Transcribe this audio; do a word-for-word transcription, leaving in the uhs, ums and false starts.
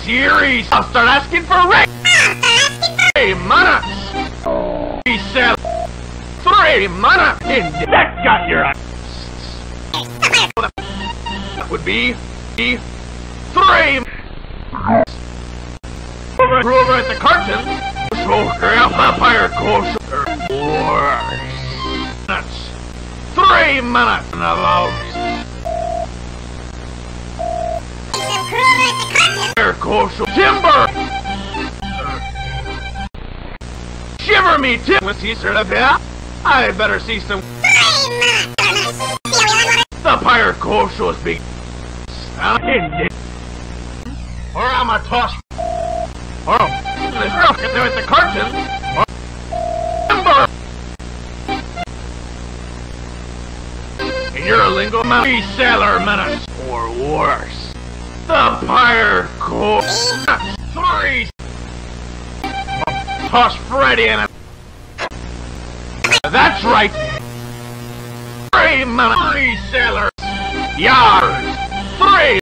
series. I'll start asking for rate. Three minutes. He said three minutes. That got your eye. That would be three. Over, over at the carton. Smoker, vampire, kosher. Four. That's three minutes. Now, kosher timber. Shiver me, Tim. Was he sort of yeah? I better see some. The pirate kosher is big. Or I'm a toss. Or there's nothing there at the carton. Timber. And you're a lingo man. Reseller minutes or worse. The pirate kosher. Three. Toss Freddy in it. That's right. Three minutes. Three sailors. Yeah.